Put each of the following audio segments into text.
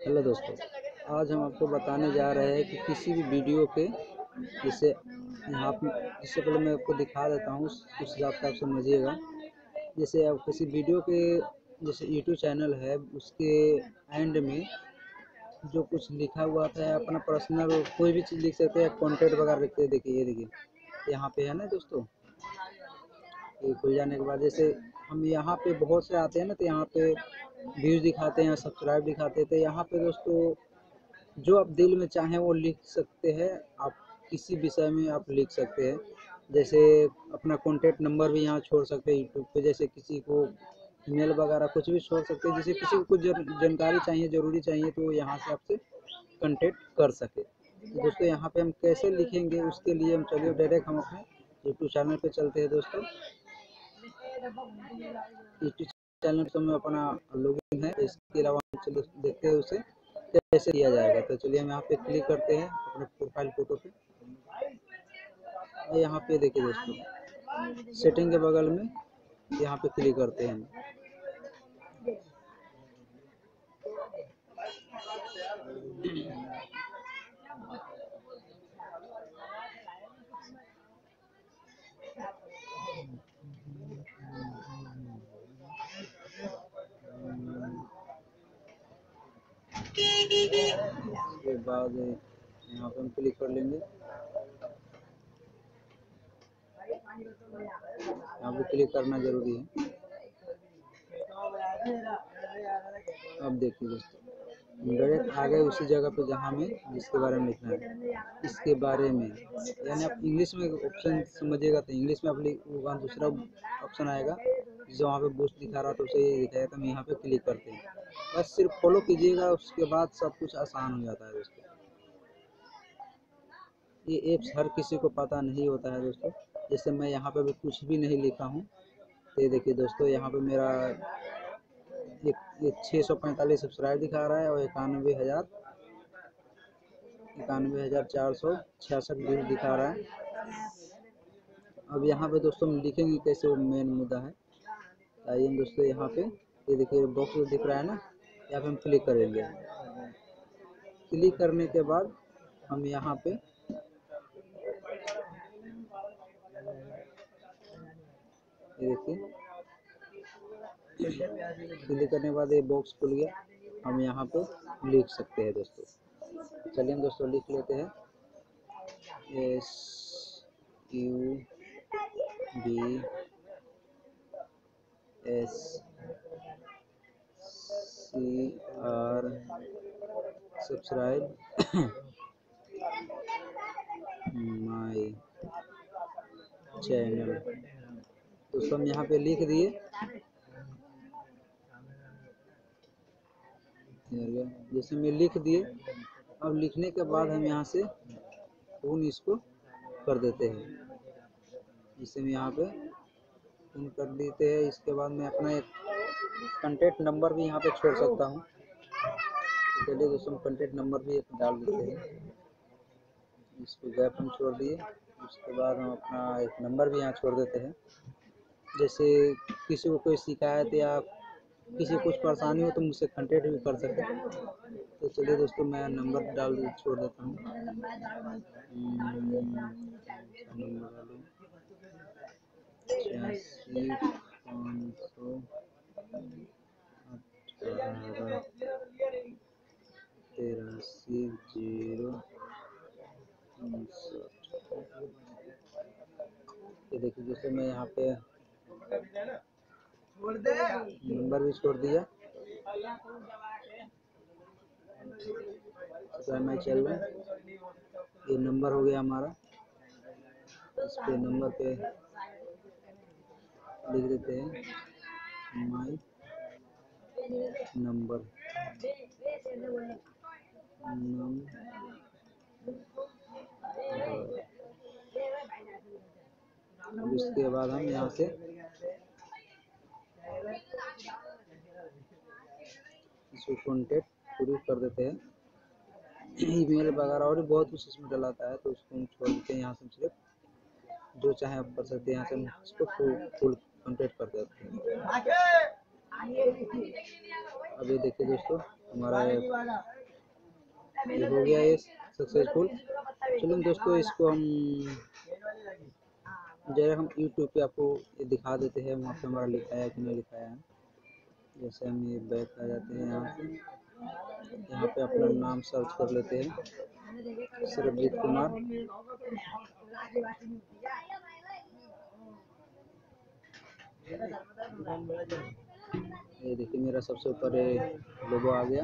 Hello दोस्तों, आज हम आपको बताने जा रहे हैं कि किसी भी वीडियो के जैसे यहाँ इससे पहले मैं आपको दिखा देता हूँ उस हिसाब से आप समझिएगा। जैसे आप किसी वीडियो के जैसे यूट्यूब चैनल है उसके एंड में जो कुछ लिखा हुआ था अपना पर्सनल कोई भी चीज़ लिख सकते हैं, कॉन्टेंट वगैरह लिखते हैं। देखिए ये देखिए यहाँ पे है ना दोस्तों, ये खुल जाने के बाद जैसे हम यहाँ पे बहुत से आते हैं ना, तो यहाँ पे व्यूज़ दिखाते हैं, सब्सक्राइब दिखाते हैं। तो यहाँ पे दोस्तों जो आप दिल में चाहें वो लिख सकते हैं। आप किसी विषय में आप लिख सकते हैं, जैसे अपना कॉन्टैक्ट नंबर भी यहाँ छोड़ सकते हैं यूट्यूब पे। जैसे किसी को ईमेल वगैरह कुछ भी छोड़ सकते हैं, जैसे किसी को कुछ जानकारी चाहिए, ज़रूरी चाहिए, तो यहाँ से आपसे कॉन्टैक्ट कर सके। तो दोस्तों यहाँ पे हम कैसे लिखेंगे उसके लिए हम चलिए डायरेक्ट हम अपने यूट्यूब चैनल पे चलते हैं। दोस्तों यूट्यूब चैनल तो में अपना लॉगिन है, इसके अलावा हम चलिए देखते हैं उसे कैसे किया जाएगा। तो चलिए हम यहाँ पे क्लिक करते हैं अपने प्रोफाइल फोटो पे, और यहाँ पे देखिए दोस्तों सेटिंग के बगल में यहाँ पे क्लिक करते हैं हम। उसके बाद यहाँ पे हम क्लिक कर लेंगे, यहाँ पे क्लिक करना जरूरी है। अब देखिए दोस्तों डायरेक्ट आ गए उसी जगह पे जहाँ हमें जिसके बारे में लिखना है, इसके बारे में। यानी आप इंग्लिश में ऑप्शन समझिएगा तो इंग्लिश में आप वहाँ दूसरा ऑप्शन आएगा जो वहाँ पे बूस्ट दिखा रहा तो उसे ये दिखाएगा। तो हम यहाँ पे क्लिक करते हैं, बस सिर्फ फॉलो कीजिएगा, उसके बाद सब कुछ आसान हो जाता है दोस्तों। ये एप्स हर किसी को पता नहीं होता है दोस्तों। जैसे मैं यहाँ पे भी कुछ भी नहीं लिखा हूँ, तो ये देखिए दोस्तों यहाँ पे मेरा एक 645 सब्सक्राइब दिखा रहा है और 91,466 व्यूज दिखा रहा है। अब यहाँ पे दोस्तों हम लिखेंगे कैसे, वो मेन मुद्दा है। आइए दोस्तों यहाँ पे ये देखिए बॉक्स जो दिख रहा है ना, यहाँ पे हम क्लिक करेंगे। क्लिक करने के बाद हम यहाँ पे ये देखिए क्लिक करने के बाद ये बॉक्स खुल गया, हम यहाँ पे लिख सकते हैं दोस्तों। चलिए हम दोस्तों लिख लेते हैं SUBSCR सब्सक्राइब माय चैनल। दोस्तों हम यहाँ पे लिख दिए, जैसे मैं लिख दिए। अब लिखने के बाद हम यहाँ से पूर्ण इसको कर देते हैं, जिसे हम यहाँ पे पूर्ण कर देते हैं। इसके बाद मैं अपना एक कॉन्टैक्ट नंबर भी यहाँ पे छोड़ सकता हूँ। चलिए दोस्तों कॉन्टैक्ट नंबर भी एक डाल देते हैं, इसको गैप हम छोड़ दिए। उसके बाद हम अपना एक नंबर भी यहाँ छोड़ देते हैं, जैसे किसी को कोई शिकायत या किसी कुछ परेशानी हो तो मुझसे कॉन्टैक्ट भी कर सकते हैं। तो चलिए दोस्तों मैं नंबर छोड़ देता हूँ। नंबर डालूँ 86 518 83 0। ये देखिए दोस्तों मैं यहाँ पे नंबर भी छोड़ दिया। मैं चल रहा है, ये नंबर हो गया हमारा। इस पे नंबर पे लिख देते हैं माई नंबर। अब इसके बाद हम यहाँ से इसको कॉन्टेक्ट पूरी कर देते हैं। ईमेल वगैरह और भी बहुत कुछ इसमें डलाता है, तो उसको हम छोड़ देते हैं। यहाँ से सिर्फ जो चाहे आप कर सकते हैं, यहाँ से हम इसको फुल कॉन्टेक्ट कर देते हैं। अब ये देखिए दोस्तों हमारा ये हो गया ये सक्सेसफुल। चलिए दोस्तों, इसको हम जरा हम यूट्यूब पे आपको ये दिखा देते हैं वहाँ पे हमारा लिखाया है कि नहीं लिखाया है। जैसे हम ये बैक आ जाते हैं यहाँ से, यहाँ पे अपना नाम सर्च कर लेते हैं, सरबजीत कुमार। ये देखिए मेरा सबसे ऊपर लोगो आ गया।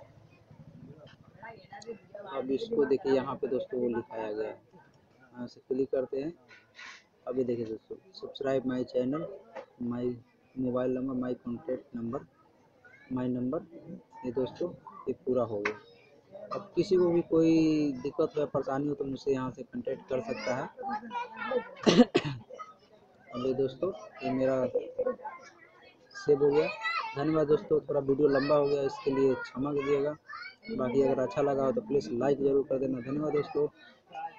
अब इसको देखिए यहाँ पे दोस्तों वो लिखाया गया है, यहाँ से क्लिक करते हैं। अभी देखिए दोस्तों, subscribe my channel, my mobile number, my contact number, my number, ये दोस्तों ये पूरा हो गया। अब किसी को भी कोई दिक्कत हो या परेशानी हो तो मुझसे यहाँ से कांटेक्ट कर सकता है। अब ये दोस्तों ये मेरा सेव हो गया। धन्यवाद दोस्तों, थोड़ा वीडियो लंबा हो गया, इसके लिए क्षमा कीजिएगा। बाकी अगर अच्छा लगा हो तो प्लीज़ लाइक ज़रूर कर देना। धन्यवाद दोस्तों।